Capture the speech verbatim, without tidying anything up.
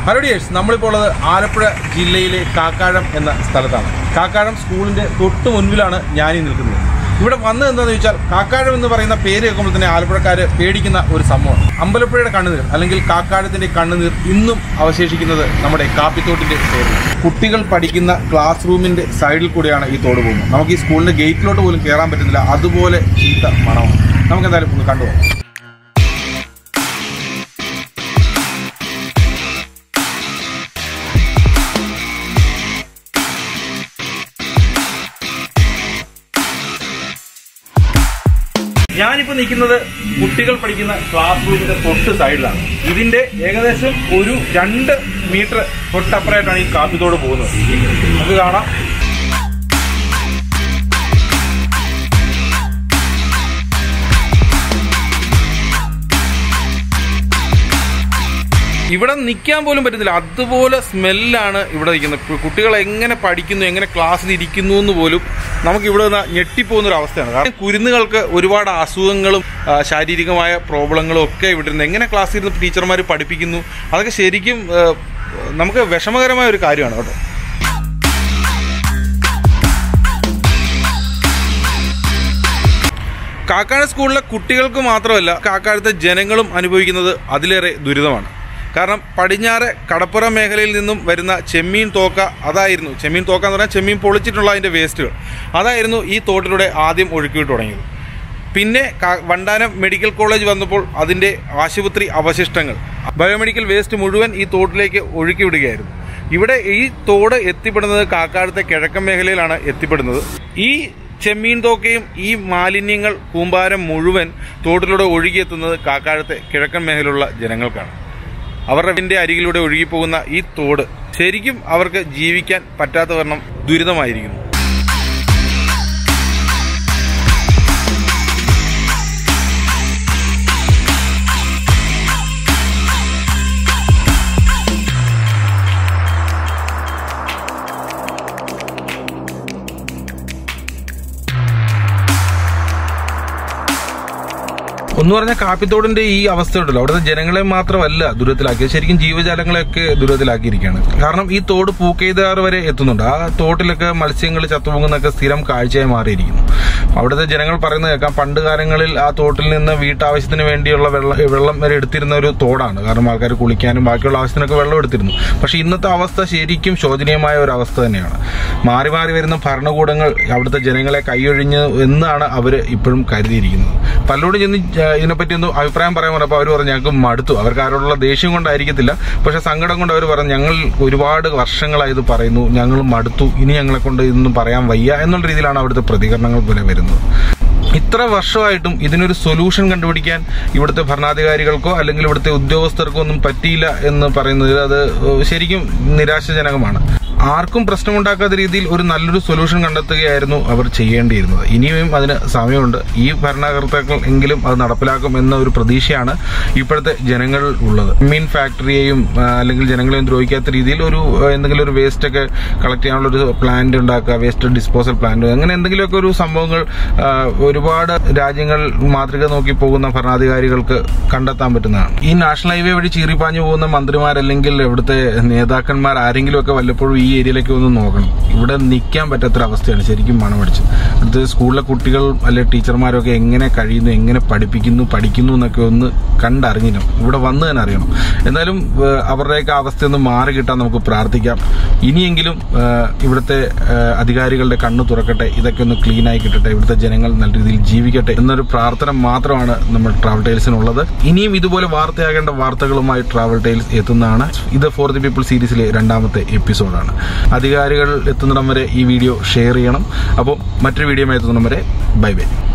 Hello dears, നമ്മളിപ്പോൾ ഉള്ളത് ആലപ്പുഴ ജില്ലയിലെ കാക്കാഴം എന്ന സ്ഥലത്താണ്. കാക്കാഴം സ്കൂളിൻ്റെ തൊട്ട് മുൻപിലാണ് ഞാനീ നിൽക്കുന്നത്. ഇവിടെ വന്നത് എന്താണെന്ന് ചോദിച്ചാൽ, കാക്കാഴം എന്ന് പറയുന്ന പേര് കേൾക്കുമ്പോൾ തന്നെ ആലപ്പുഴക്കാർ പേടിക്കുന്ന ഒരു സംഭവമാണ്. അമ്പലപ്പുഴയുടെ കണ്ണുനീർ അല്ലെങ്കിൽ കാക്കാഴത്തിൻ്റെ കണ്ണുനീർ ഇന്നും അവശേഷിക്കുന്നത് നമ്മുടെ കാപ്പിത്തോട്ടിൻ്റെ പേരിലാണ്. കുട്ടികൾ പഠിക്കുന്ന ക്ലാസ് റൂമിൻ്റെ സൈഡിൽ കൂടെയാണ് ഈ തോട് പോകുന്നത്. നമുക്ക് ഈ സ്കൂളിൻ്റെ ഗേറ്റിലോട്ട് പോലും കയറാൻ പറ്റുന്നില്ല, അതുപോലെ ചീത്ത മണമാണ്. നമുക്ക് എന്തായാലും ഒന്ന് കണ്ടുപോകാം. ഞാനിപ്പോൾ നിൽക്കുന്നത് കുട്ടികൾ പഠിക്കുന്ന ക്ലാസ് റൂമിന്റെ തൊട്ട് സൈഡിലാണ്. ഇതിന്റെ ഏകദേശം ഒരു രണ്ട് മീറ്റർ തൊട്ടപ്പുറമായിട്ടാണ് ഈ കാപ്പിത്തോട് പോകുന്നത്. നമുക്ക് കാണാം. ഇവിടെ നിൽക്കാൻ പോലും പറ്റുന്നില്ല, അതുപോലെ സ്മെല്ലാണ് ഇവിടെ നിൽക്കുന്നത്. കുട്ടികൾ എങ്ങനെ പഠിക്കുന്നു, എങ്ങനെ ക്ലാസ്സിൽ ഇരിക്കുന്നു എന്ന് പോലും നമുക്ക് ഇവിടെ നിന്ന് ഞെട്ടിപ്പോകുന്നൊരു അവസ്ഥയാണ്. കാരണം കുരുന്നുകൾക്ക് ഒരുപാട് അസുഖങ്ങളും ശാരീരികമായ പ്രോബ്ലങ്ങളും ഒക്കെ ഇവിടെ ഇരുന്ന് എങ്ങനെ ക്ലാസ്സിൽ ഇരുന്ന് ടീച്ചർമാർ പഠിപ്പിക്കുന്നു, അതൊക്കെ ശരിക്കും നമുക്ക് വിഷമകരമായ ഒരു കാര്യമാണ് കേട്ടോ. കാക്കാഴ സ്കൂളിലെ കുട്ടികൾക്ക് മാത്രമല്ല, കാക്കാഴത്തെ ജനങ്ങളും അനുഭവിക്കുന്നത് അതിലേറെ ദുരിതമാണ്. കാരണം പടിഞ്ഞാറ് കടപ്പുറ മേഖലയിൽ നിന്നും വരുന്ന ചെമ്മീൻ തോക്ക, അതായിരുന്നു ചെമ്മീൻ തോക്ക എന്ന് പറഞ്ഞാൽ ചെമ്മീൻ പൊളിച്ചിട്ടുള്ള അതിൻ്റെ വേസ്റ്റുകൾ, അതായിരുന്നു ഈ തോട്ടിലൂടെ ആദ്യം ഒഴുക്കിവിട്ട് തുടങ്ങിയത്. പിന്നെ വണ്ടാനം മെഡിക്കൽ കോളേജ് വന്നപ്പോൾ അതിൻ്റെ ആശുപത്രി അവശിഷ്ടങ്ങൾ, ബയോമെഡിക്കൽ വേസ്റ്റ് മുഴുവൻ ഈ തോട്ടിലേക്ക് ഒഴുക്കി വിടുകയായിരുന്നു. ഇവിടെ ഈ തോട് എത്തിപ്പെടുന്നത് കാക്കാഴത്തെ കിഴക്കൻ മേഖലയിലാണ് എത്തിപ്പെടുന്നത്. ഈ ചെമ്മീൻ തോക്കയും ഈ മാലിന്യങ്ങൾ കൂമ്പാരം മുഴുവൻ തോട്ടിലൂടെ ഒഴുകിയെത്തുന്നത് കാക്കാഴത്തെ കിഴക്കൻ മേഖലയിലുള്ള ജനങ്ങൾക്കാണ്. അവരുടെ അരികിലൂടെ ഒഴുകിപ്പോകുന്ന ഈ തോട് ശരിക്കും അവർക്ക് ജീവിക്കാൻ പറ്റാത്ത വണ്ണം ദുരിതമായിരിക്കുന്നു. ഒന്ന് പറഞ്ഞാൽ കാപ്പിത്തോടിന്റെ ഈ അവസ്ഥയുണ്ടല്ലോ, അവിടുത്തെ ജനങ്ങളെ മാത്രമല്ല ദുരിതത്തിലാക്കിയത്, ശരിക്കും ജീവജാലങ്ങളെയൊക്കെ ദുരിതത്തിലാക്കിയിരിക്കുകയാണ്. കാരണം ഈ തോട് പൂക്കെയ്താറ് വരെ എത്തുന്നുണ്ട്. ആ തോട്ടിലൊക്കെ മത്സ്യങ്ങൾ ചത്തുപൊങ്ങുന്നൊക്കെ സ്ഥിരം കാഴ്ചയായി മാറിയിരിക്കുന്നു. അവിടുത്തെ ജനങ്ങൾ പറയുന്നത് കേൾക്കാം, പണ്ട് കാലങ്ങളിൽ ആ തോട്ടിൽ നിന്ന് വീട്ടാവശ്യത്തിന് വേണ്ടിയുള്ള വെള്ളം വെള്ളം വരെ എടുത്തിരുന്ന ഒരു തോടാണ്. കാരണം ആൾക്കാർ കുളിക്കാനും ബാക്കിയുള്ള ആവശ്യത്തിനൊക്കെ വെള്ളം എടുത്തിരുന്നു. പക്ഷെ ഇന്നത്തെ അവസ്ഥ ശരിക്കും ശോചനീയമായ ഒരു അവസ്ഥ തന്നെയാണ്. മാറി മാറി വരുന്ന ഭരണകൂടങ്ങൾ അവിടുത്തെ ജനങ്ങളെ കൈയൊഴിഞ്ഞ് എന്നാണ് അവർ ഇപ്പോഴും കരുതിയിരിക്കുന്നത്. പലരോടും ചെന്ന് ഇതിനെപ്പറ്റി ഒന്ന് അഭിപ്രായം പറയാൻ പറഞ്ഞപ്പോൾ അവർ പറഞ്ഞു ഞങ്ങൾക്ക് മടുത്തു. അവർക്ക് ആരോടുള്ള ദേഷ്യം കൊണ്ടായിരിക്കത്തില്ല, പക്ഷെ സങ്കടം കൊണ്ട് അവർ പറഞ്ഞു ഞങ്ങൾ ഒരുപാട് വർഷങ്ങളായി ഇത് പറയുന്നു, ഞങ്ങൾ മടുത്തു, ഇനി ഞങ്ങളെ കൊണ്ട് ഇതൊന്നും പറയാൻ വയ്യ എന്നുള്ള രീതിയിലാണ് അവിടുത്തെ പ്രതികരണങ്ങൾ പോലെ വരുന്നത്. ഇത്ര വർഷമായിട്ടും ഇതിനൊരു സൊല്യൂഷൻ കണ്ടുപിടിക്കാൻ ഇവിടുത്തെ ഭരണാധികാരികൾക്കോ അല്ലെങ്കിൽ ഇവിടുത്തെ ഉദ്യോഗസ്ഥർക്കോ ഒന്നും പറ്റിയില്ല എന്ന് പറയുന്നത് അത് ശരിക്കും നിരാശാജനകമാണ്. ആർക്കും പ്രശ്നമുണ്ടാക്കാത്ത രീതിയിൽ ഒരു നല്ലൊരു സൊല്യൂഷൻ കണ്ടെത്തുകയായിരുന്നു അവർ ചെയ്യേണ്ടിയിരുന്നത്. ഇനിയും അതിന് സമയമുണ്ട്. ഈ ഭരണകർത്താക്കൾ എങ്കിലും അത് നടപ്പിലാക്കും എന്ന ഒരു പ്രതീക്ഷയാണ് ഇപ്പോഴത്തെ ജനങ്ങൾ ഉള്ളത്. മീൻ ഫാക്ടറിയെയും അല്ലെങ്കിൽ ജനങ്ങളെയും ദ്രോഹിക്കാത്ത രീതിയിൽ ഒരു എന്തെങ്കിലും ഒരു വേസ്റ്റ് ഒക്കെ കളക്ട് ചെയ്യാനുള്ള ഒരു പ്ലാന്റ് ഉണ്ടാക്കുക, വേസ്റ്റ് ഡിസ്പോസൽ പ്ലാന്റ്, അങ്ങനെ എന്തെങ്കിലുമൊക്കെ ഒരു സംഭവങ്ങൾ ഒരുപാട് രാജ്യങ്ങൾ മാതൃക നോക്കി പോകുന്ന ഭരണാധികാരികൾക്ക് കണ്ടെത്താൻ പറ്റുന്നതാണ്. ഈ നാഷണൽ ഹൈവേ വഴി ചീറിപ്പാഞ്ഞു പോകുന്ന മന്ത്രിമാരല്ലെങ്കിൽ ഇവിടുത്തെ നേതാക്കന്മാർ ആരെങ്കിലുമൊക്കെ വല്ലപ്പോഴും ഈ ഏരിയയിലേക്ക് ഒന്ന് നോക്കണം. ഇവിടെ നിൽക്കാൻ പറ്റാത്തൊരവസ്ഥയാണ് ശരിക്കും മണമടിച്ച്. അടുത്ത സ്കൂളിലെ കുട്ടികൾ അല്ലെ ടീച്ചർമാരൊക്കെ എങ്ങനെ കഴിയുന്നു, എങ്ങനെ പഠിപ്പിക്കുന്നു പഠിക്കുന്നു എന്നൊക്കെ ഒന്ന് കണ്ടറിഞ്ഞിരും. ഇവിടെ വന്ന് തന്നെ അറിയണം. എന്നാലും അവരുടെയൊക്കെ അവസ്ഥയൊന്ന് മാറി കിട്ടാൻ നമുക്ക് പ്രാർത്ഥിക്കാം. ഇനിയെങ്കിലും ഇവിടുത്തെ അധികാരികളുടെ കണ്ണ് തുറക്കട്ടെ, ഇതൊക്കെ ഒന്ന് ക്ലീൻ ആയി കിട്ടട്ടെ, ഇവിടുത്തെ ജനങ്ങൾ നല്ല രീതിയിൽ ജീവിക്കട്ടെ എന്നൊരു പ്രാർത്ഥന മാത്രമാണ് നമ്മൾ ട്രാവൽ ടൈൽസിനുള്ളത്. ഇനിയും ഇതുപോലെ വാർത്തയാകേണ്ട വാർത്തകളുമായി ട്രാവൽ ടൈൽസ് എത്തുന്നതാണ്. ഇത് ഫോർ ദി പീപ്പിൾ സീരീസിലെ രണ്ടാമത്തെ എപ്പിസോഡാണ്. അധികാരികൾ എത്തുന്നിടം വരെ ഈ വീഡിയോ ഷെയർ ചെയ്യണം. അപ്പോൾ മറ്റൊരു വീഡിയോയുമായി എത്തുന്നിടം വരെ ബൈ ബൈ.